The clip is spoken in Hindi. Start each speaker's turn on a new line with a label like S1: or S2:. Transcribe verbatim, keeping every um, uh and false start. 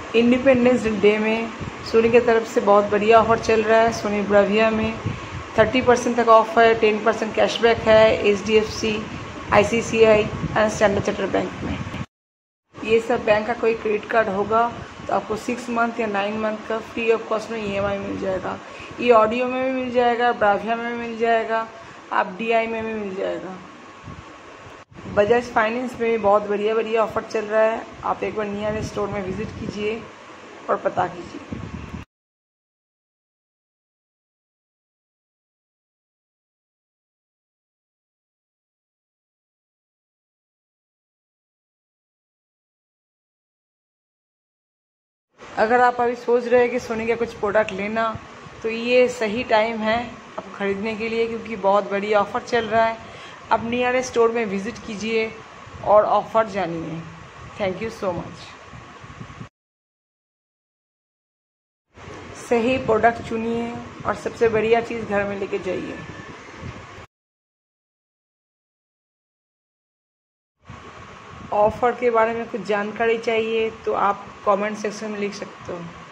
S1: इंडिपेंडेंस डे में सोनी की तरफ से बहुत बढ़िया ऑफर चल रहा है। सोनी ब्राविया में तीस परसेंट तक ऑफ है, दस परसेंट कैशबैक है H D F C, I C C I and Standard Chartered Bank में। ये सब बैंक का कोई क्रेडिट कार्ड होगा तो आपको सिक्स मंथ या नाइन मंथ का फ्री ऑफ कॉस्ट में ई एम आई मिल जाएगा। ये ऑडियो में भी मिल जाएगा, ब्राविया में भी मिल जाएगा, आप डी आई में भी मिल जाएगा। बजाज फाइनेंस में भी बहुत बढ़िया बढ़िया ऑफर चल रहा है। आप एक बार नियर स्टोर में विजिट कीजिए और पता कीजिए। अगर आप अभी सोच रहे हैं कि सोनी का कुछ प्रोडक्ट लेना, तो ये सही टाइम है आपको खरीदने के लिए, क्योंकि बहुत बढ़िया ऑफर चल रहा है। आप नियर स्टोर में विजिट कीजिए और ऑफर जानिए। Thank you so much. सही प्रोडक्ट चुनिए और सबसे बढ़िया चीज़ घर में लेके जाइए। ऑफर के बारे में कुछ जानकारी चाहिए तो आप कमेंट सेक्शन में लिख सकते हो।